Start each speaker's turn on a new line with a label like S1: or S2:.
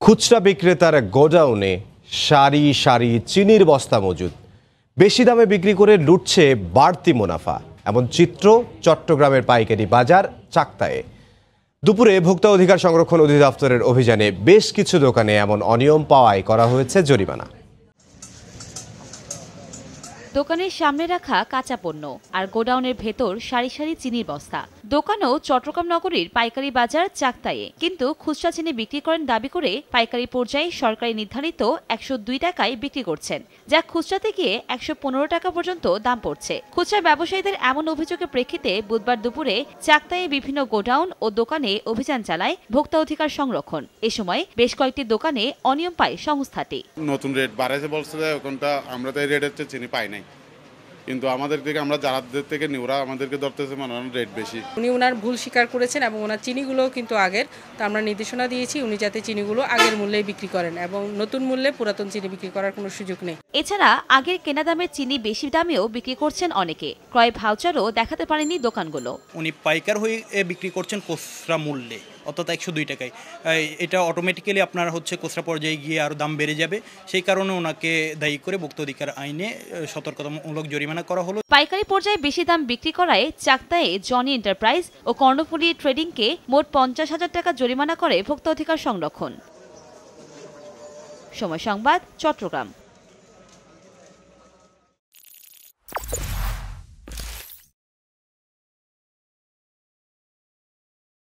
S1: খুচরা বিক্রেতার গোডাউনে সারি সারি চিনির বস্তা মজুদ, বেশি দামে বিক্রি করে লুটছে বাড়তি মুনাফা। এমন চিত্র চট্টগ্রামের পাইকারি বাজার চাকতায়ে। দুপুরে ভোক্তা অধিকার সংরক্ষণ অধিদপ্তরের অভিযানে বেশ কিছু দোকানে এমন অনিয়ম পাওয়ায় করা হয়েছে জরিমানা।
S2: দোকানের সামনে রাখা কাঁচা পণ্য আর গোডাউনের ভেতর সারি সারি চিনির বস্তা। দোকানও চট্টগ্রাম নগরীর পাইকারি বাজার চাকতায়ে, কিন্তু খুচরা চিনি বিক্রি করেন দাবি করে পাইকারি পর্যায়ে সরকারি নির্ধারিত 102 টাকায় বিক্রি করছেন, যা খুচরাতে গিয়ে 115 টাকা পর্যন্ত দাম পড়ছে। খুচরা ব্যবসায়ীদের এমন অভিযোগের প্রেক্ষিতে বুধবার দুপুরে চাকতায়ে বিভিন্ন গোডাউন ও দোকানে অভিযান চালায় ভোক্তা অধিকার সংরক্ষণ। এ সময় বেশ কয়েকটি দোকানে অনিয়ম পায় সংস্থাটি।
S3: নতুন রেট বাড়াইছে বলছে, ওখানটা আমরা তো এই রেটের চেয়ে চিনি পাই নাই, কিন্তু আমাদের থেকে আমরা যারাদের থেকে নিই ওরা আমাদেরকে ধরতেছে মানে রেট বেশি।
S4: উনি ওনার ভুল স্বীকার করেছেন এবং ওনার চিনিগুলো কিন্তু আগের, তো আমরা নির্দেশনা দিয়েছি উনি যাতে চিনিগুলো আগের মূল্যে বিক্রি করেন এবং নতুন মূল্যে পুরাতন চিনি বিক্রি করার কোনো সুযোগ নেই।
S2: এছাড়া আগের কেনা দামের চিনি বেশি দামেও বিক্রি করছেন অনেকে। ক্রয় ভাউচারও দেখাতে পারেনি দোকানগুলো।
S5: উনি পাইকার হয়ে বিক্রি করছেন খুচরা মূল্যে, অর্থাৎ 102 টাকায়। এটা অটোমেটিক্যালি আপনার খুচরা পর্যায়ে গিয়ে আরও দাম বেড়ে যাবে। সেই কারণে ওনাকে দায়ী করে ভোক্তা অধিকার আইনে সতর্কতামূলক জরিমানা করা হলো।
S2: পাইকারি পর্যায়ে বেশি দাম বিক্রি করায় চাকতায়ে জনি এন্টারপ্রাইজ ও কর্ণফুলী ট্রেডিংকে মোট 50,000 টাকা জরিমানা করে ভোক্তা অধিকার সংরক্ষণ। সময় সংবাদ, চট্টগ্রাম।